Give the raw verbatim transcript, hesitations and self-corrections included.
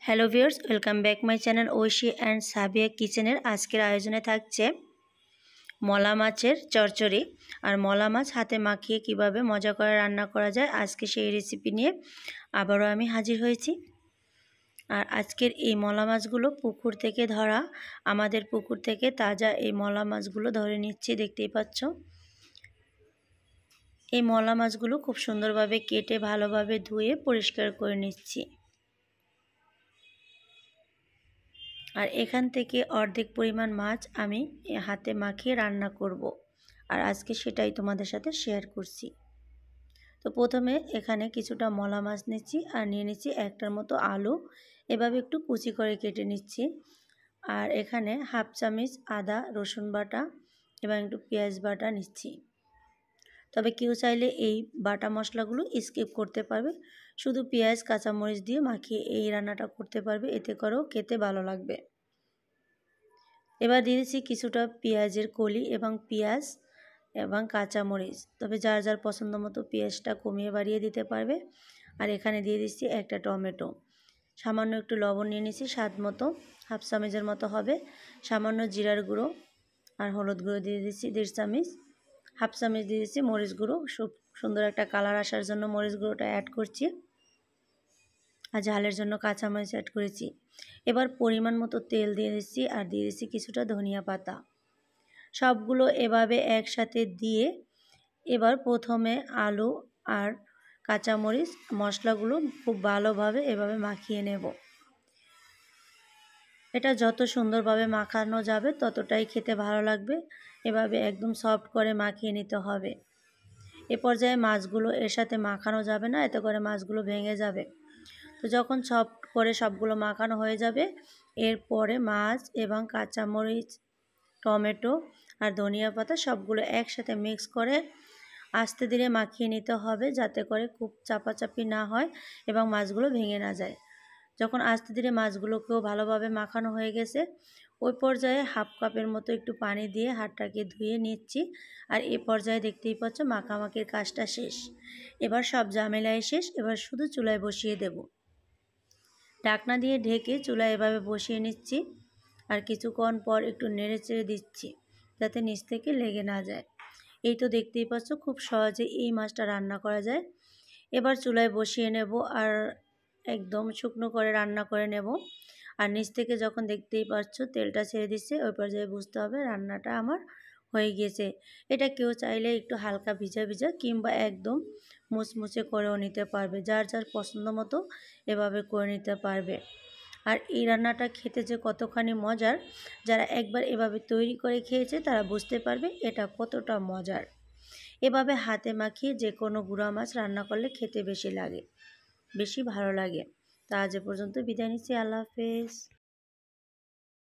Hello viewers, welcome back my channel Oishi and Sabiya কিচেনের। আজকের আয়োজনে থাকছে মলা মাছের চচ্চড়ি। আর মলা মাছ হাতে মাখিয়ে কিভাবে মজা করে রান্না করা যায়, আজকে সেই রেসিপি নিয়ে আবারও আমি হাজির হয়েছি। আর আজকের এই মলা মাছগুলো পুকুর থেকে ধরা, আমাদের পুকুর থেকে তাজা এই মলা মাছগুলো ধরে নিচ্ছি, দেখতেই পাচ্ছ। এই মলা মাছগুলো খুব সুন্দরভাবে কেটে ভালোভাবে ধুয়ে পরিষ্কার করে নিচ্ছি। আর এখান থেকে অর্ধেক পরিমাণ মাছ আমি হাতে মাখিয়ে রান্না করব। আর আজকে সেটাই তোমাদের সাথে শেয়ার করছি। তো প্রথমে এখানে কিছুটা মলা মাছ নিচ্ছি আর নিয়ে নিচ্ছি একটার মতো আলু, এভাবে একটু কুচি করে কেটে নিচ্ছি। আর এখানে হাফ চামচ আদা রসুন বাটা এবং একটু পেঁয়াজ বাটা নিচ্ছি। তবে কেউ চাইলে এই বাটা মশলাগুলো স্কিপ করতে পারবে, শুধু পেঁয়াজ কাঁচামরিচ দিয়ে মাখিয়ে এই রান্নাটা করতে পারবে, এতে করেও খেতে ভালো লাগবে। এবার দিয়ে দিচ্ছি কিছুটা পেঁয়াজের কলি এবং পেঁয়াজ এবং কাঁচামরিচ, তবে যার যার পছন্দ মতো পেঁয়াজটা কমিয়ে বাড়িয়ে দিতে পারবে। আর এখানে দিয়ে দিচ্ছি একটা টমেটো, সামান্য একটু লবণ নিয়ে নিচ্ছি স্বাদ মতো, হাফ চামচের মতো হবে। সামান্য জিরার গুঁড়ো আর হলুদ গুঁড়ো দিয়ে দিচ্ছি দেড় চামচ, হাফ চামচ দিয়ে দিচ্ছি মরিচ গুঁড়ো, খুব সুন্দর একটা কালার আসার জন্য মরিচ গুঁড়োটা অ্যাড করছি। আর ঝালের জন্য কাঁচামরিচ অ্যাড করেছি। এবার পরিমাণ মতো তেল দিয়ে দিচ্ছি আর দিয়ে দিচ্ছি কিছুটা ধনিয়া পাতা। সবগুলো এভাবে একসাথে দিয়ে এবার প্রথমে আলু আর কাঁচামরিচ মশলাগুলো খুব ভালোভাবে এভাবে মাখিয়ে নেব। এটা যত সুন্দরভাবে মাখানো যাবে ততটাই খেতে ভালো লাগবে। এভাবে একদম সফট করে মাখিয়ে নিতে হবে। এ পর্যায়ে মাছগুলো এর সাথে মাখানো যাবে না, এতে করে মাছগুলো ভেঙে যাবে। তো যখন সফট করে সবগুলো মাখানো হয়ে যাবে, এরপরে মাছ এবং কাঁচামরিচ, টমেটো আর ধনিয়া পাতা সবগুলো একসাথে মিক্স করে আস্তে ধীরে মাখিয়ে নিতে হবে, যাতে করে খুব চাপাচাপি না হয় এবং মাছগুলো ভেঙে না যায়। যখন আস্তে ধীরে মাছগুলোকেও ভালোভাবে মাখানো হয়ে গেছে, ওই পর্যায়ে হাফ কাপের মতো একটু পানি দিয়ে হাতটাকে ধুয়ে নিচ্ছি। আর এ পর্যায়ে দেখতেই পাচ্ছ মাখামাখির কাজটা শেষ। এবার সব ঝামেলাই শেষ, এবার শুধু চুলায় বসিয়ে দেব। ঢাকনা দিয়ে ঢেকে চুলায় এভাবে বসিয়ে নিচ্ছি। আর কিছুক্ষণ পর একটু নেড়ে চেড়ে দিচ্ছি, যাতে নিচ থেকে লেগে না যায়। এই তো দেখতেই পাচ্ছ খুব সহজে এই মাছটা রান্না করা যায়। এবার চুলায় বসিয়ে নেব আর একদম শুকনো করে রান্না করে নেব। আর নিচ থেকে যখন দেখতেই পাচ্ছ তেলটা ছেড়ে দিচ্ছে, ওই পর্যায়ে বুঝতে হবে রান্নাটা আমার হয়ে গিয়েছে। এটা কেউ চাইলে একটু হালকা ভিজা ভিজা কিংবা একদম মুচমুচে করেও নিতে পারবে, যার যার পছন্দ মতো এভাবে করে নিতে পারবে। আর এই রান্নাটা খেতে যে কতখানি মজার, যারা একবার এভাবে তৈরি করে খেয়েছে তারা বুঝতে পারবে এটা কতটা মজার। এভাবে হাতে মাখিয়ে যে কোনো গুঁড়া মাছ রান্না করলে খেতে বেশি লাগে, বেশি ভালো লাগে। তা আজ এ পর্যন্ত বিদায় নিচ্ছি। আল্লাহ হাফেজ।